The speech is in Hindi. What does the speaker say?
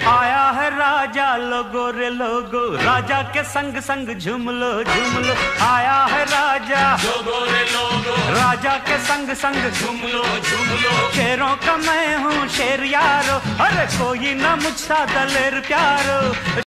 आया है राजा लोगो रे लोगो, राजा के संग संग झूम लो झूम लो। आया है राजा लोगो रे लोगो, राजा के संग संग झूम लो झूम लो। शेरों का मैं हूँ शेर यारो, अरे कोई ना मुझसा दलेर प्यारो।